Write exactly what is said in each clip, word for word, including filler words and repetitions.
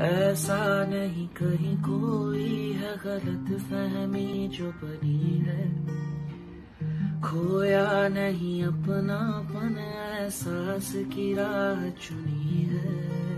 ऐसा नहीं कहीं कोई है गलत फहमी जो बनी है, खोया नहीं अपनापन एहसास की राह चुनी है।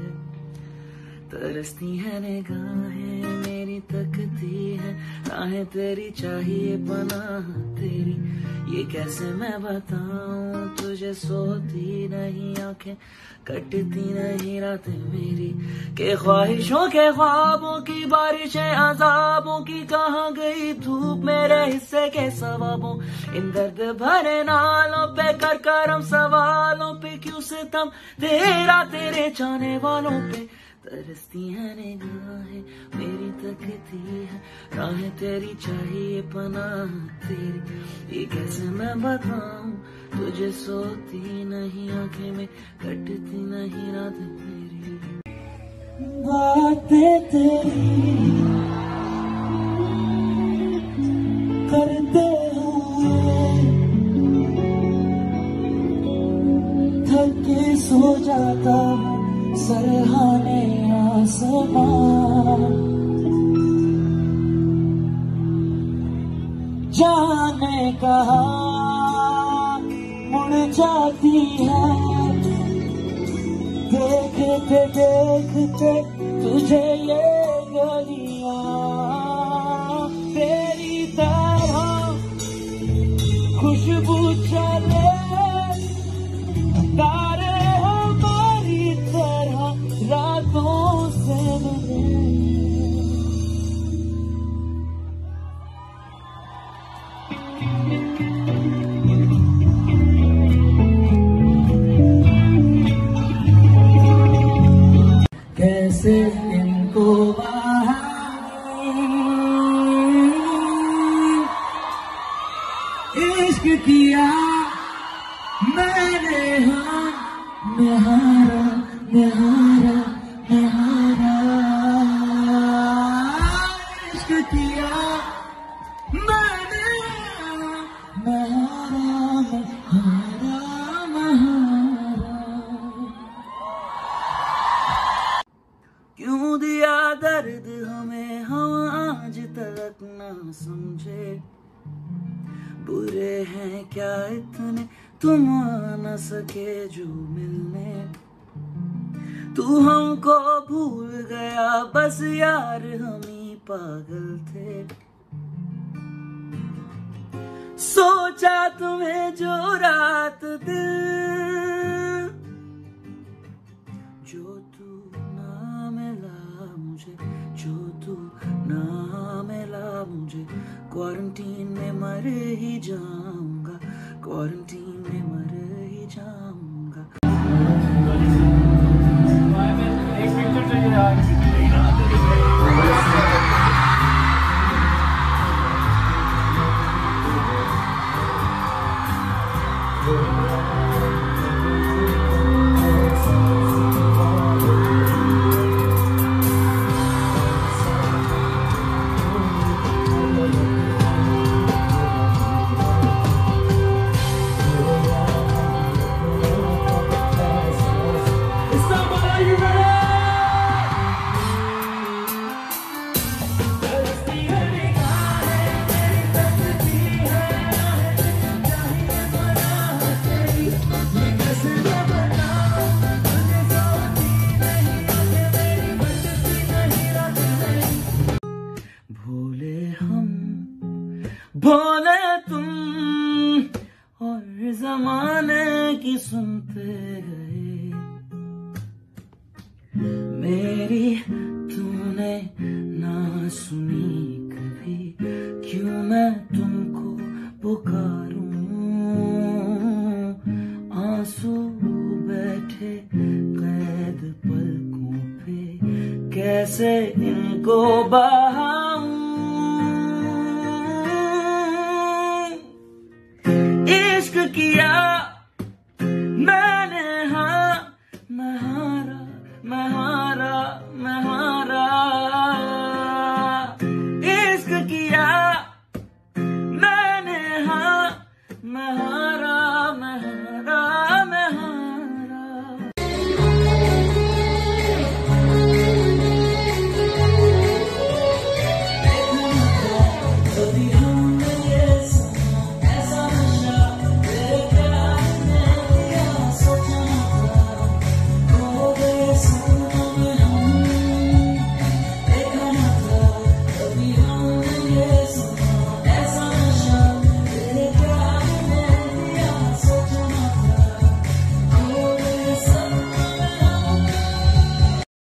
तरसती है निगाहें मेरी तकती है, राहें तेरी चाहिए पनाह तेरी, ये कैसे मैं बताऊं तुझे। सोती नहीं आंखें कटती नहीं रातें मेरी, के ख्वाहिशों के ख्वाबों की बारिशें अजाबों की कहाँ गई धूप मेरे हिस्से के सवाबों। इन दर्द भरे नालों पे कर करम सवालों पे क्यों सितम तेरा तेरे चाहने वालों पे। तरसती है निगाहें मेरी तकती है, राहें तेरी चाहिए पनाह तेरी, ये कैसे मैं बताऊं तुझे। सोती नहीं आंखें में कटती नहीं रातें मेरी, बातें तेरी करते हुए थक के सो जाता सरहाने आसमां। जाने कहा मुड़ जाती है, देखते देखते तुझे ये गलियां तेरी तरह खुशबू चले तारे हमारी तरह रातों से मिले। कैसे इनको इश्क किया मैंने, हाँ मैं हारा मैं हारा मैं हारा। इश्क किया मैंने, मैं हारा मैं हारा मैं हारा। क्यों दिया दर्द हमें हम आज तक ना समझे, बुरे हैं क्या इतने तुम आ न सके जो मिलने। तू हमको भूल गया बस यार हम ही पागल थे, सोचा तुम्हें जो रात दिल, जो तू ना मिला मुझे, जो तू ना मिला मुझे। क्वारंटीन में मर ही जाऊंगा, क्वारंटीन में मर ही जाऊंगा। एक पिक्चर चाहिए बोले तुम और जमाने की सुनते गए, मेरी तूने ना सुनी कभी, क्यों मैं तुमको पुकारूं। आंसू बैठे कैद पलकों पे, कैसे इनको बहाऊं। इश्क किया मैंने, हाँ मैं हारा मैं हारा मैं हारा।